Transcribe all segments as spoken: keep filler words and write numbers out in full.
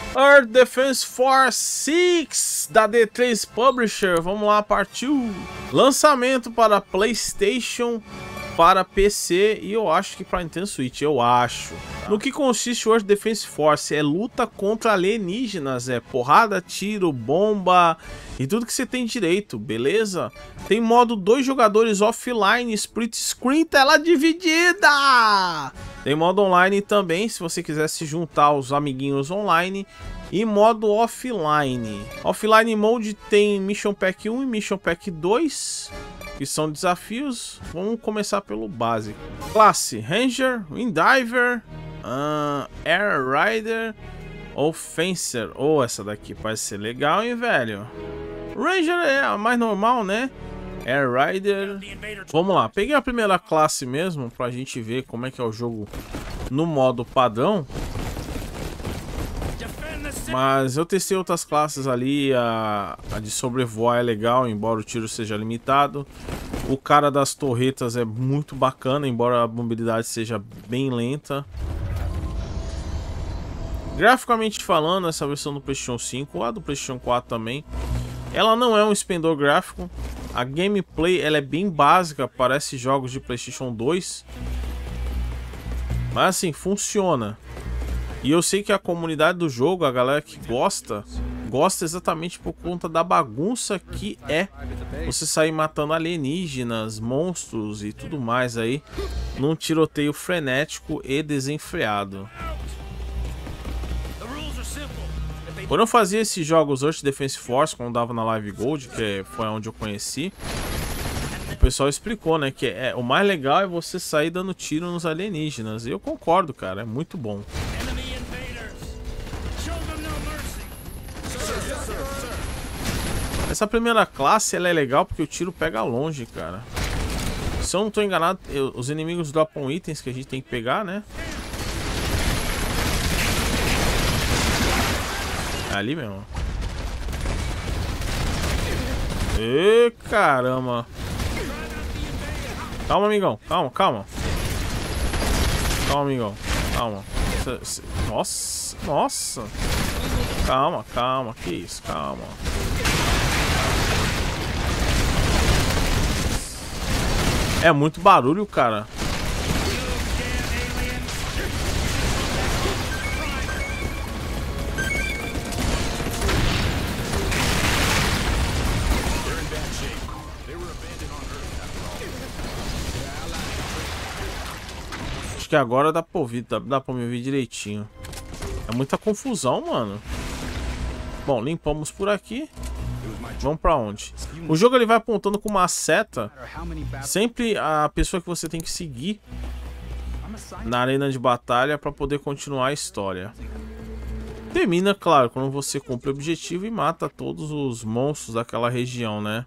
Earth Defense Force seis da D três Publisher. Vamos lá, partiu. Lançamento para PlayStation, para P C e eu acho que para Nintendo Switch, eu acho. No que consiste o Earth Defense Force? É luta contra alienígenas, é porrada, tiro, bomba e tudo que você tem direito, beleza? Tem modo dois jogadores offline, split screen, tela dividida! Tem modo online também, se você quiser se juntar aos amiguinhos online. E modo offline. Offline Mode tem Mission Pack um e Mission Pack dois, que são desafios. Vamos começar pelo básico. Classe: Ranger, Windiver, uh, Air Rider ou Fencer. Ou oh, essa daqui parece ser legal, hein, velho? Ranger é a mais normal, né? Air Rider. Vamos lá, peguei a primeira classe mesmo pra gente ver como é que é o jogo no modo padrão. Mas eu testei outras classes ali, a, a de sobrevoar é legal, embora o tiro seja limitado. O cara das torretas é muito bacana, embora a mobilidade seja bem lenta. Graficamente falando, essa versão do PlayStation cinco, a do PlayStation quatro também, ela não é um expendedor gráfico. A gameplay ela é bem básica, parece jogos de PlayStation dois. Mas assim, funciona. E eu sei que a comunidade do jogo, a galera que gosta, gosta exatamente por conta da bagunça que é você sair matando alienígenas, monstros e tudo mais aí, num tiroteio frenético e desenfreado. Quando eu fazia esses jogos Earth Defense Force, quando dava na Live Gold, que foi onde eu conheci, o pessoal explicou, né, que é, o mais legal é você sair dando tiro nos alienígenas. E eu concordo, cara, é muito bom. Essa primeira classe ela é legal porque o tiro pega longe, cara. Se eu não tô enganado, eu, os inimigos dropam itens que a gente tem que pegar, né? É ali mesmo. Ê, caramba. Calma, amigão. Calma, calma. Calma, amigão. Calma. Nossa, nossa. Calma, calma. Que isso, calma. É muito barulho, cara. Acho que agora dá pra ouvir, dá, dá pra me ouvir direitinho. É muita confusão, mano. Bom, limpamos por aqui. Vamos pra onde? O jogo ele vai apontando com uma seta. Sempre a pessoa que você tem que seguir na arena de batalha para poder continuar a história. Termina, claro, quando você cumpre o objetivo e mata todos os monstros daquela região, né?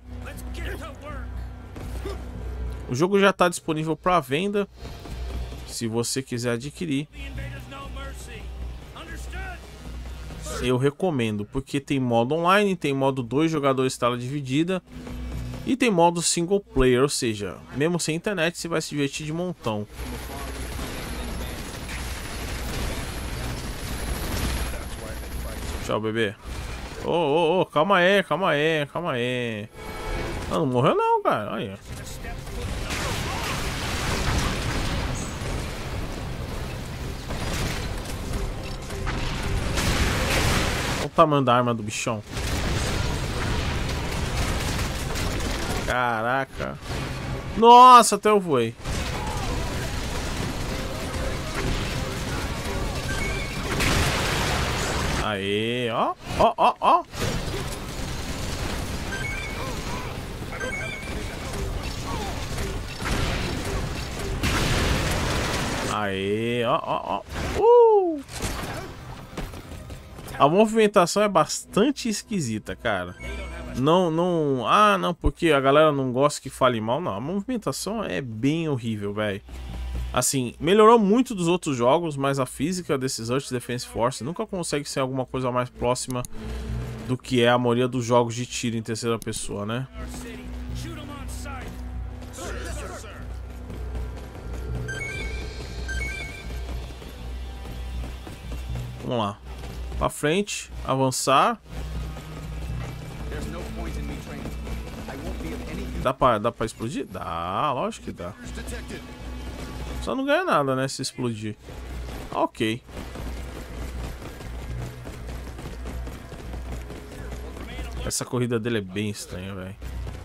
O jogo já está disponível para venda, se você quiser adquirir. Eu recomendo, porque tem modo online, tem modo dois jogadores tela dividida e tem modo single player, ou seja, mesmo sem internet você vai se divertir de montão. Tchau, bebê. Ô, ô, ô, calma aí, calma aí, calma aí. Não, não morreu não, cara. Aí. Olha o tamanho da arma do bichão. Caraca. Nossa, até eu voei. Aê, ó, ó, ó, ó. Aê, ó, ó, ó. Uh! A movimentação é bastante esquisita, cara. Não, não... Ah, não, porque a galera não gosta que fale mal. Não, a movimentação é bem horrível, velho. Assim, melhorou muito dos outros jogos, mas a física desses Earth Defense Force nunca consegue ser alguma coisa mais próxima do que é a maioria dos jogos de tiro em terceira pessoa, né? Vamos lá. Pra frente, avançar. Dá pra, dá pra explodir? Dá, lógico que dá. Só não ganha nada, né, se explodir. Ok. Essa corrida dele é bem estranha, velho.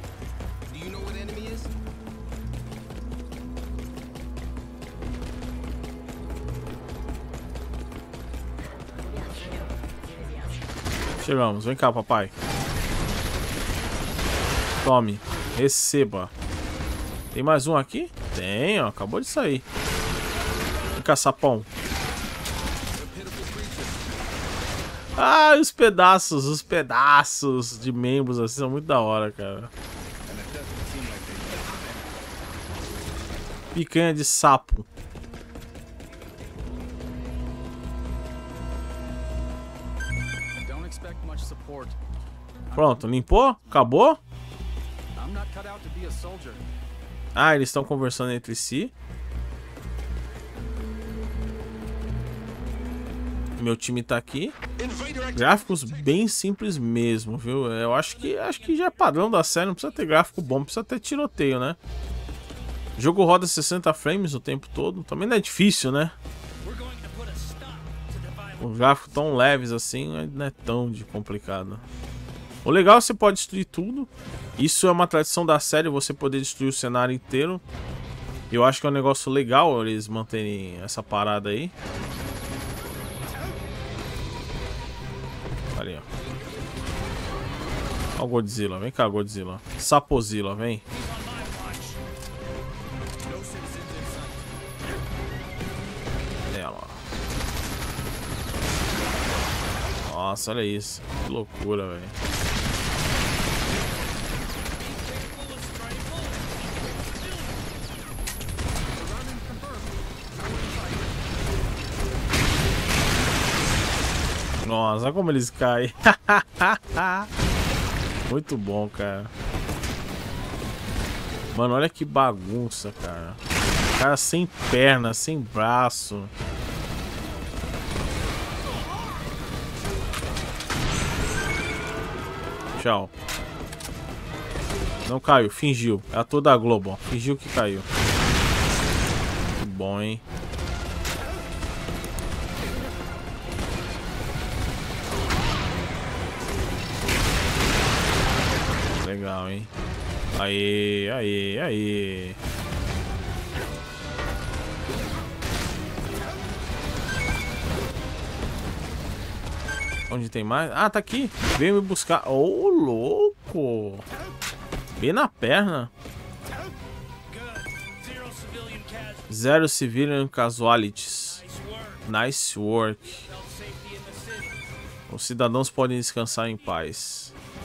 Chegamos, vem cá, papai. Tome, receba. Tem mais um aqui? Tem, ó, acabou de sair. Vem cá, sapão. Ah, os pedaços, os pedaços de membros assim são muito da hora, cara. Picanha de sapo. Pronto, limpou? Acabou? Ah, eles estão conversando entre si. Meu time tá aqui. Gráficos bem simples mesmo, viu? Eu acho que acho que já é padrão da série. Não precisa ter gráfico bom, precisa ter tiroteio, né? O jogo roda sessenta frames o tempo todo. Também não é difícil, né? Os gráficos tão leves assim não é tão de complicado. O legal é que você pode destruir tudo. Isso é uma tradição da série, você poder destruir o cenário inteiro. Eu acho que é um negócio legal eles manterem essa parada aí. Ali, ó. Ó o Godzilla, vem cá, Godzilla. Sapozilla, vem. Ela. Nossa, olha isso. Que loucura, velho. Nossa, olha como eles caem. Muito bom, cara. Mano, olha que bagunça, cara. Cara sem perna, sem braço. Tchau. Não caiu, fingiu. É a toda a Globo, ó. Fingiu que caiu. Muito bom, hein? Legal, hein? Aê, aê, aê. Onde tem mais? Ah, tá aqui. Veio me buscar. Ô, oh, louco. Bem na perna. Zero civilian casualties. Nice work. Os cidadãos podem descansar em paz.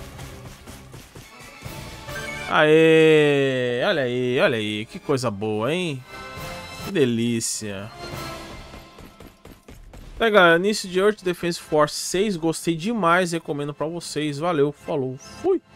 Aê! Olha aí, olha aí. Que coisa boa, hein? Que delícia. Tá, galera, início de Earth Defense Force seis, gostei demais, recomendo pra vocês. Valeu, falou, fui!